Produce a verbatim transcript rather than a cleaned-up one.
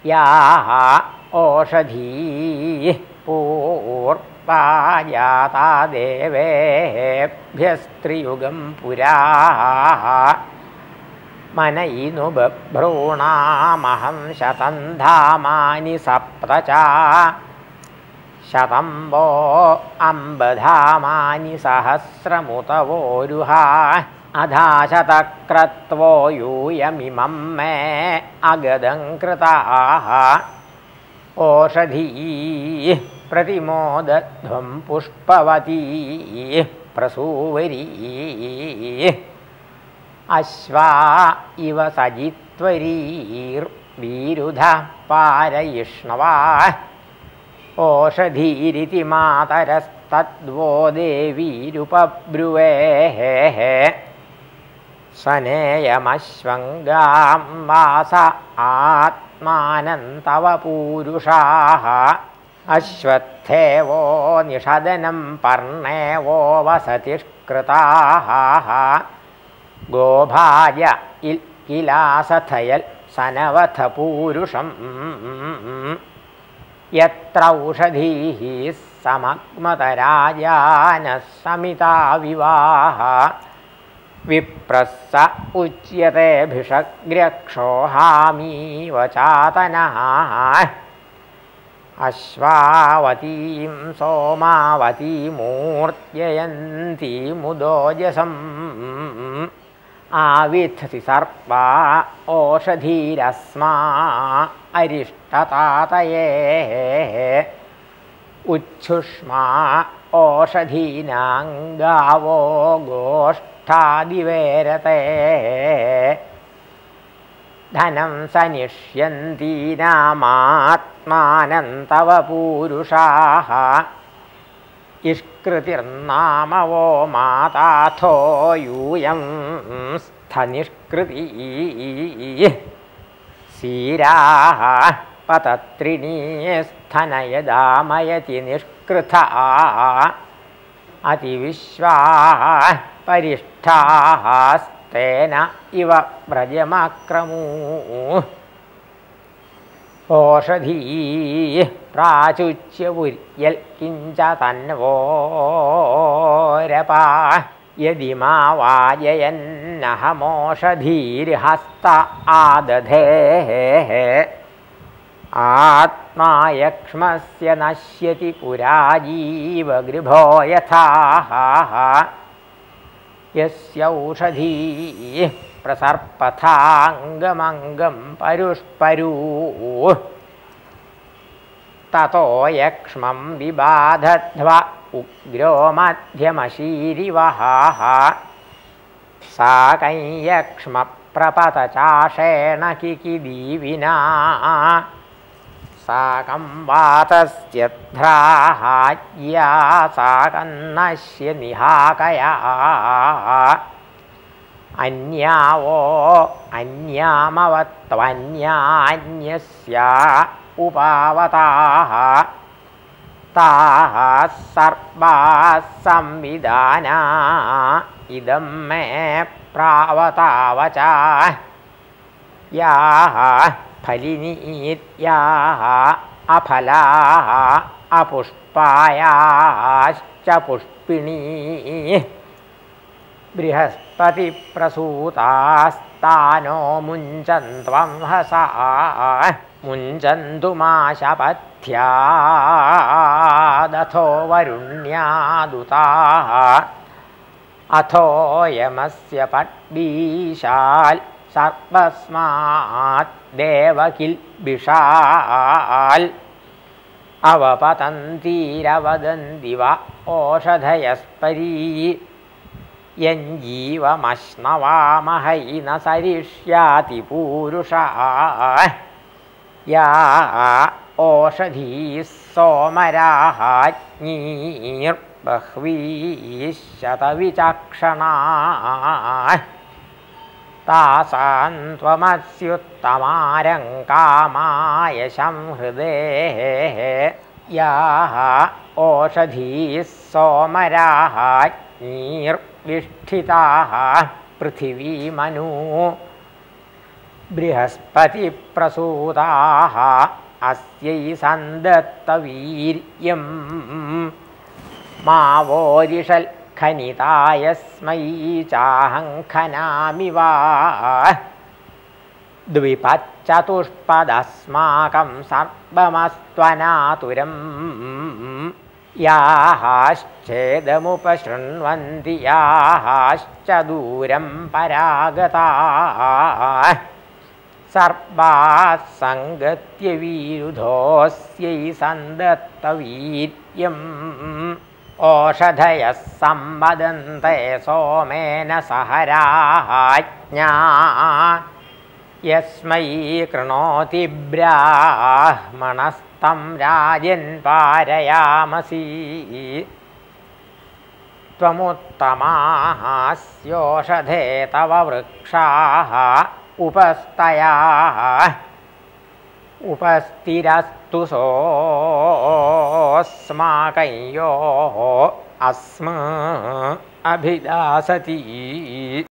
याः ओषधीः पूर्वा जाता देवेभ्यस्त्रियुगं पुरा मनयिनु बभ्रूणामहं शतं धामानि सप्त च शतं वो अम्बधामानि सहस्रमुतवोरुहा अधा शतक्रत्वो यूयमिमं मे अगदं कृताः ओषधीः प्रतिमोदध्वं पुष्पवतीः प्रसूवरीः अश्वा इव सजित्वरीर्वीरुधः पारयिष्णवा ओषधीरिति मातरस्तद्वो देवीरुपब्रुवेः सनेयमश्वङ्गां वास आत्मानन्तव पूरुषाः अश्वत्थेवो निषदनं पर्णेवो वसतिष्कृताः गोभाय इल् किलासथयल् सनवथ पूरुषं यत्र औषधीः समग्मतराजानः समिता विवाह विप्रस्स उच्यते भिषग्र्यक्षोहामीव चातनः अश्वावतीं सोमावतीमूर्त्ययन्तीमुदोजसम् आविथति सर्वा ओषधीरस्मा अरिष्टतातये उच्छुष्मा ओषधीनां गावो गोष्ठादिवेरते धनं सनिष्यन्तीनामात्मानन्तव पूरुषाः इष्कृतिर्नाम वो माताथो यूयं स्थनिष्कृति सीराः पतत्रिणी स्थनयदामयति निष्कृतः अतिविश्वाः परिष्ठाः स्तेन इव व्रजमक्रमू ओषधीः प्राचुच्यवुर्यल् किञ्च तन्वोरपा यदि मा वाजयन्नहमोषधीर्हस्त आदधेः आत्मा यक्ष्मस्य नश्यति पुरा जीवगृभो यथाः यस्य औषधीः प्रसर्पथाङ्गमङ्गं परुष्परूः ततो यक्ष्मं विबाधध्वा उग्रो मध्यमशीरिवहाः साकं यक्ष्मप्रपतचाषेण किकिदीविना साकं वातस्यध्राहाज्या साकन्नश्य निहाकया अन्यावो अन्यामवत्वन्यान्यस्या उपावताः ताः सर्वाः संविधाना इदं मे प्रावतावचा याः फलिनीत्याः अफलाः अपुष्पायाश्च पुष्पिणी बृहस्पतिप्रसूतास्तानो मुञ्चन्त्वं हसा मुञ्चन्तु माशपथ्यादथो वरुण्यादुताः अथो यमस्य पट्बीशाल् सर्वस्मात् देवकिल्बिषाल् अवपतन्तीरवदन्ति वा ओषधयस्परी यञ्जीवमश्नवामहै न सरिष्याति पूरुषः या ओषधीः सोमराहाज्ञीर्बह्वीः शतविचक्षणाः तासां त्वमस्युत्तमारङ्कामाय संहृदेः याः ओषधीः सोमराहाज्ञीर्विष्ठिताः पृथिवीमनु बृहस्पतिप्रसूताः अस्यै सन्दत्तवीर्यं मावोरिषल्खनितायस्मै चाहङ्खनामि वा द्विपच्चतुष्पदस्माकं सर्वमस्त्वनातुरं याश्चेदमुपशृण्वन्ति याश्च दूरं परागताः सर्वाः सङ्गत्य विरुधोऽस्यै सन्दत्तवीर्यम् ओषधयः संवदन्ते सोमेन सहराज्ञा यस्मै कृणोति ब्राह्मणस्तं राजन् पारयामसि त्वमुत्तमाः स्योषधे तव वृक्षाः उपस्तयाः उपस्थिरस्तु सोऽस्माकं यो अस्म अभिदासति।